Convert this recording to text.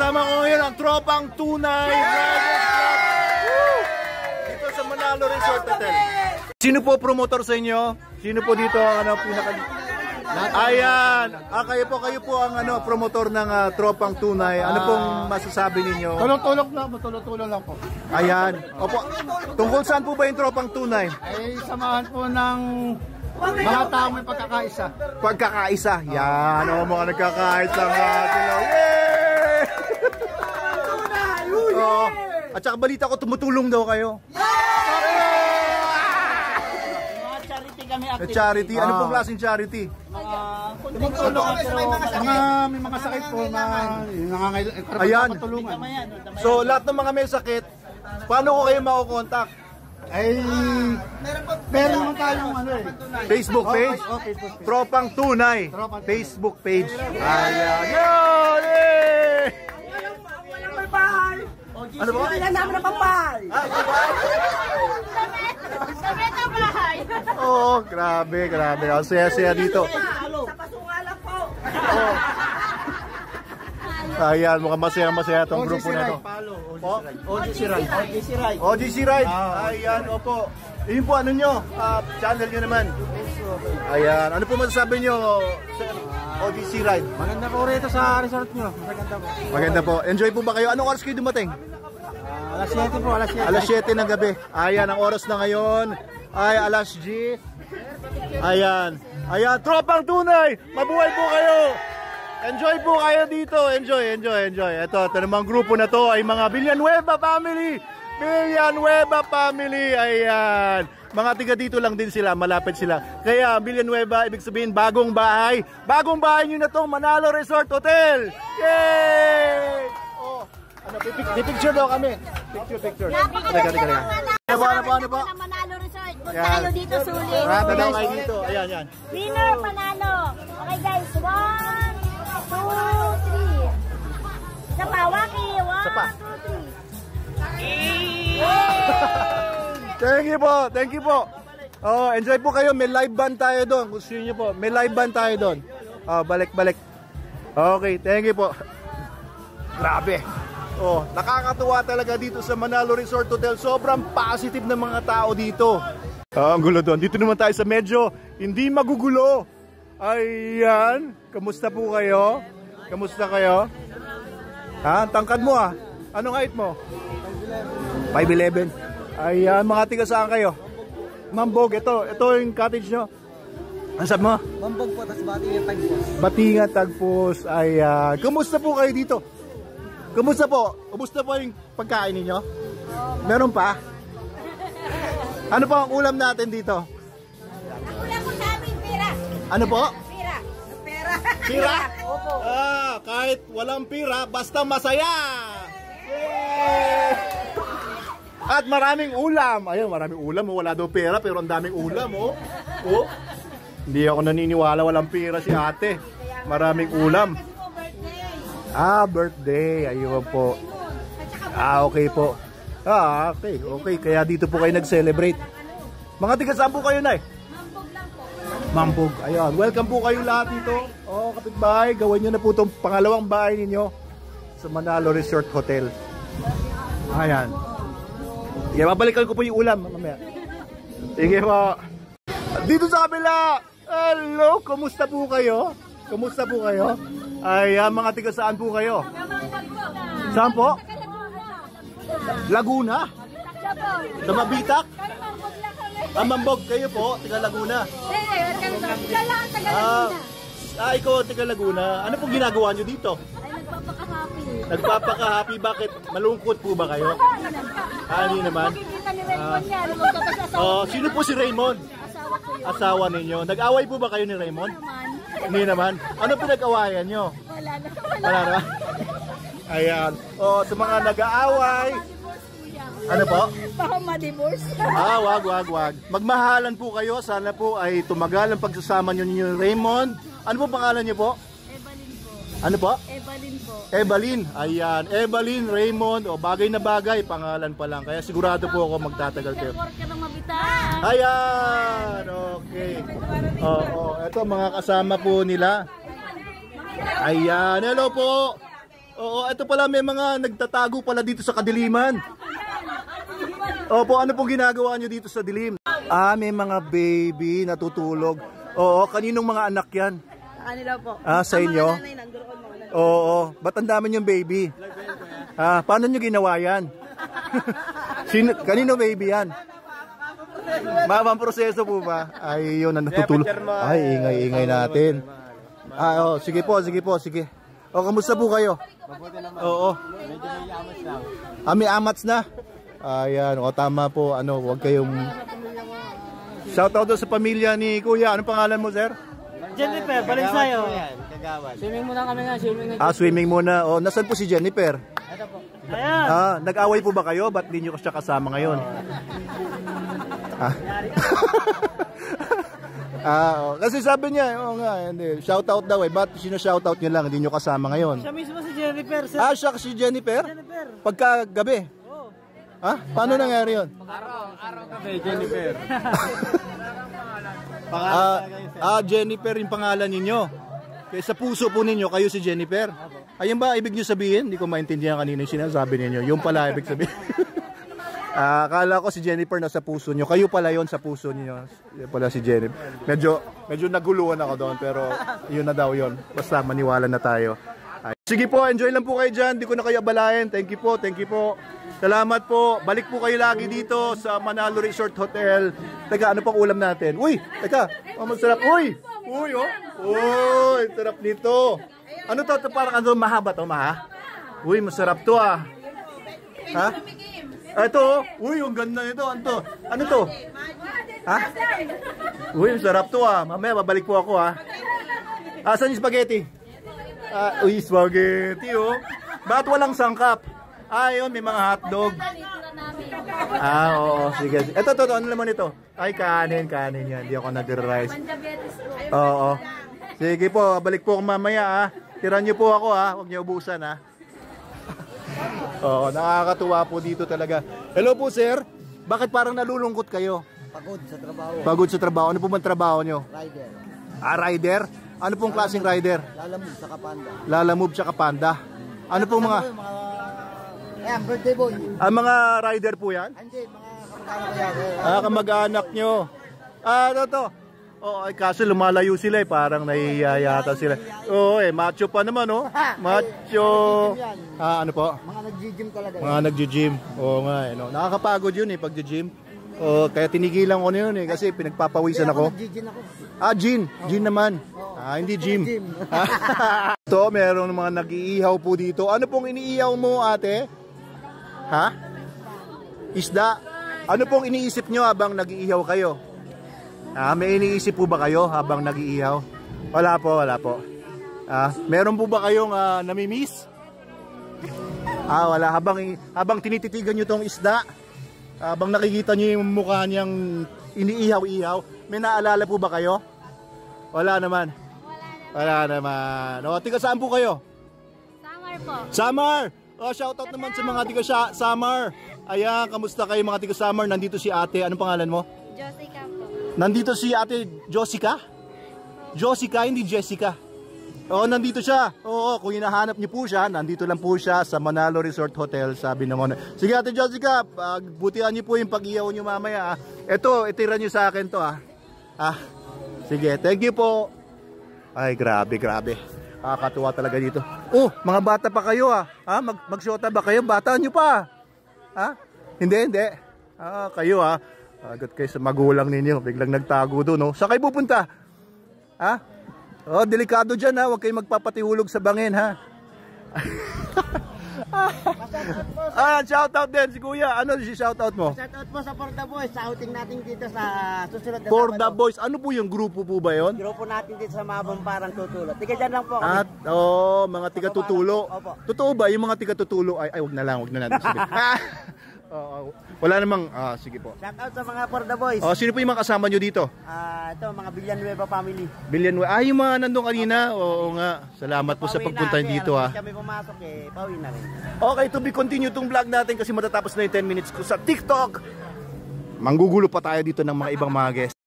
Kasama ko ngayon ang tropang tunay dito sa Manalo Resort Hotel. Sino po promotor sa inyo? Sino po dito ang pinaka... Ayan, kayo po ang promotor ng tropang tunay. Ano pong masasabi ninyo? Matulog lang po. Ayan. Opo. Tungkol saan po ba yung tropang tunay? Ay samahan po ng mga tao may pagkakaisa. Pagkakaisa. Yan. Mga nagkakaisa nga sila. Yay! At saka balita ko tumutulong daw kayo. Charity? Ano pong klaseng charity? Tumutulong may mga sakit po na nangangailangan. Ayan. So lahat ng mga may sakit, paano ko kayo makukontak? Ay, meron naman tayong Facebook page? Tropang Tunay. Facebook page. Ayan. Yun! Ano ba? Wala namin ang pampal. Sa meta bahay. Oo, grabe. Ang saya-saya dito. Sa pasungalan po. Ayan, mukhang masaya-masaya itong grupo na ito. OGC Ride. Ayan, opo. Yun po, ano nyo? Channel nyo naman. Ayan, ano po masasabi nyo sa OGC Ride? Maganda po rito sa resort nyo. Maganda po. Enjoy po ba kayo? Anong oras kayo dumating? Alas 7 po, alas 7. Alas 7 ng gabi. Ayan, ang oras na ngayon ay alas 10. Ayan. Tropang Tunay! Mabuhay po kayo! Enjoy po kayo dito. Enjoy. Ito namang grupo na to ay mga Villanueva family. Ayan. Mga tiga dito lang din sila, malapit sila. Kaya Villanueva, ibig sabihin bagong bahay. Bagong bahay nyo na to, Manalo Resort Hotel. Yay! Picture daw kami. Picture. Ano po? Manalo Resort. Punta kayo dito, sulit. Tanaw kayo dito. Ayan. Winner, panalo. Okay guys, 1, 2, 3. Isa pa, Waki. 1, 2, 3. Thank you po. Enjoy po kayo. May live band tayo doon. Gusto niyo po. May live band tayo doon. Balik. Okay, thank you po. Grabe. Nakakatuwa talaga dito sa Manalo Resort Hotel. Sobrang positive ng mga tao dito. Ang gulo doon. Dito naman tayo sa medyo hindi magugulo. Ayan. Kamusta po kayo? Kamusta kayo? Tangkad mo Anong height mo? 5'11". Ayan, mga tiga saan kayo? Mambog, ito yung cottage nyo. Ano sabi mo? Mambog po, tas Batingan Tagpos. Batingan Tagpos, ayan. Kamusta po kayo dito? Kamusta po? Kamusta po yung pagkain ninyo? Meron pa? Ano po ang ulam natin dito? Ang ulam ko sa amin, pira. Ano po? Pira. Pira? Opo. Kahit walang pira, basta masaya! Yay! At maraming ulam. Ayun, maraming ulam. Wala daw pera pero ang daming ulam. Hindi ako naniniwala walang pera si ate. Maraming ulam. Birthday. Ayun po. Okay po. Okay. Kaya dito po kayo nag-celebrate. Mga tiga saan po kayo, Nay? Mambog lang po. Mambog. Ayun. Welcome po kayo lahat dito. Kapitbahay. Gawin nyo na po itong pangalawang bahay ninyo sa Manalo Resort Hotel. Ayan. Sige, babalikan ko po yung ulam mamaya. Sige po. Dito sa kabila. Hello, kumusta po kayo? Ay, mga tiga saan po kayo? Saan po? Laguna? Sa Mabitak? Mambog kayo po, tiga Laguna. Ikaw tiga Laguna. Ano pong ginagawa nyo dito? Nagpapaka-happy. Bakit? Malungkot po ba kayo? Hindi naman. Sino po si Raymond? Asawa ninyo. Nag-away po ba kayo ni Raymond? Hindi naman. Ano pinag-awayan nyo? Wala naman. Ayan. Sa mga nag-aaway. Ano po? Baka ma-divorce. Wag. Magmahalan po kayo. Sana po ay tumagal ang pagsasama nyo ni Raymond. Ano po pangalan nyo po? Ano po? Evelyn. Ayan. Evelyn, Raymond. Bagay na bagay. Pangalan pa lang. Kaya sigurado po ako magtatagal kayo. Ayan. Okay. Ito mga kasama po nila. Ayan. Hello po. Oo, ito pala may mga nagtatago pala dito sa kadiliman. Opo, ano pong ginagawa nyo dito sa dilim? Ah, may mga baby natutulog. Oo, kaninong mga anak yan? Sa kanila po. Ah, sa inyo? Ang mga nanay nandoon mga nanay. Oo, ba't ang dami yung baby? Ah, paano nyo ginawa yan? Kanino baby yan? Mamang proseso po ba? Ay, yun ang natutulog. Ay, ingay-ingay natin. Ah, oh, sige po, sige po, sige. O, kamusta po kayo? Oo. Medyo may yamas lang. Ah, may amats na? Ayan, o tama po, ano, huwag kayong... Shoutout sa pamilya ni Kuya. Anong pangalan mo, sir? Jennifer, Balinsayo. Kagawad. Swimming muna kami nga, swimming. Ah, swimming muna. O, nasan po si Jennifer? Ayan. Ah, nag-away po ba kayo? Ba't di nyo siya kasama ngayon? Ah. Ah, oh. Kasi sabi niya, oh nga, hindi. Shoutout daw eh. Ba't sino-shoutout nyo lang? Hindi nyo kasama ngayon. Siya mismo si Jennifer, sir. Ah, siya si Jennifer? Jennifer. Pagka gabi? Oo. Ha? Paano nangyari yun? Araw kami, Jennifer. Jennifer yung pangalan ninyo. Kaya sa puso po ninyo, kayo si Jennifer. Ayun ba ibig nyo sabihin? Hindi ko maintindihan kanina yung sinasabi ninyo. Yung pala ibig sabihin. Akala ko si Jennifer nasa puso nyo. Kayo pala yon sa puso niyo. Yun pala si Jennifer. Medyo naguluhan ako doon, pero yun na daw yun. Basta maniwala na tayo. Ay. Sige po, enjoy lang po kayo dyan. Hindi ko na kayo abalahin. Thank you po, thank you po. Salamat po. Balik po kayo lagi dito sa Manalo Resort Hotel. Teka, ano pang ulam natin? Uy, teka. Oh, masarap. Uy, oh. Uy, sarap nito. Ano to? Parang ano, mahaba to, maha? Uy, masarap to ah. Ha? Ito, uy, ang ganda nito. Ano to? Ha? Uy, sarap to ah. Mamaya, babalik po ako ah. Asan yung spaghetti? Uy, spaghetti oh. Ba't walang sangkap? Yun, may mga hotdog. Oo, sige. Ito, ano naman ito? Ay, kanin yan. Hindi ako nag-rice. Oo. Sige po, balik po ako mamaya ah. Tiran niyo po ako ah. Huwag niyo ubusan ah. Oo, nakakatuwa po dito talaga. Hello po sir, bakit parang nalulungkot kayo? Pagod sa trabaho. Pagod sa trabaho, ano po bang trabaho nyo? Rider. Rider? Ano pong klaseng rider? Lalamove sa Kapanda. Lalamove tsaka Panda. Ano pong mga... Ayan, birthday boy. mga rider po yan? Hindi, mga kamag-anak ko yan. Kamag-anak nyo. Ano to? Oo, kaso lumalayo sila eh, parang nahihiya yata sila. Oo macho pa naman oh. Macho. Ano po? Mga nag-gym talaga. Mga nag-gym. Oo nga eh, no? Nakakapagod yun eh, pag-gym. Kaya tinigilan ko na yun eh, kasi pinagpapawisan ako. Nag-gym ako. Gin. Gin naman. Hindi gym. Ito, meron mga nag-iihaw po dito. Ano pong iniihaw mo ate? Ha? Isda. Ano pong iniisip nyo habang nag-iihaw kayo? May iniisip po ba kayo habang nag-iihaw? Wala po. Meron po ba kayong namimiss? Wala. Habang tinititigan nyo tong isda, habang nakikita nyo yung mukha niyang iniihaw-ihaw, may naalala po ba kayo? Wala naman. O, tiga saan po kayo? Samar po. Samar! Shoutout naman sa mga tiga Samar. Ayan, kamusta kayo mga tiga Samar? Nandito si ate. Anong pangalan mo? Jessica po. Nandito si ate Jessica? Jessica, hindi Jessica. Oo, nandito siya. Oo, kung hinahanap niyo po siya, nandito lang po siya sa Manalo Resort Hotel, sabi naman. Sige ate Jessica, butihan niyo po yung pag-iyaw niyo mamaya. Ito, itira niyo sa akin to Sige, thank you po. Ay, grabe. Kakatuwa talaga dito. Mga bata pa kayo Mag-shota ba kayo? Bata niyo pa. Hindi. Kayo agad kayo sa magulang ninyo, biglang nagtago doon, no? Saan kayo pupunta? Delikado dyan, huwag kayong magpapatihulog sa bangin, shoutout din si kuya. Ano si shoutout mo? Shoutout po sa For the Boys. Sa outing natin dito sa susunod na For the Boys. Ano po yung grupo po ba yun? grupo natin dito sa Mabamparang Tutulo. Tiga dyan lang po kami. Mga tiga tutulo. Totoo ba yung mga tiga tutulo? Ay, wag na natin sabihin. Wala namang, sige po. Shoutout sa mga For the Boys. Sino po yung mga kasama nyo dito? Ito, mga Villanueva family. Villanueva. Yung mga nandun kanina. Oo nga. Salamat po sa pagpunta dito kami pumasok pauwi na rin. Okay, to be continue tong vlog natin kasi matatapos na yung 10 minutes ko sa TikTok. Manggugulo pa tayo dito ng mga ibang mga guests.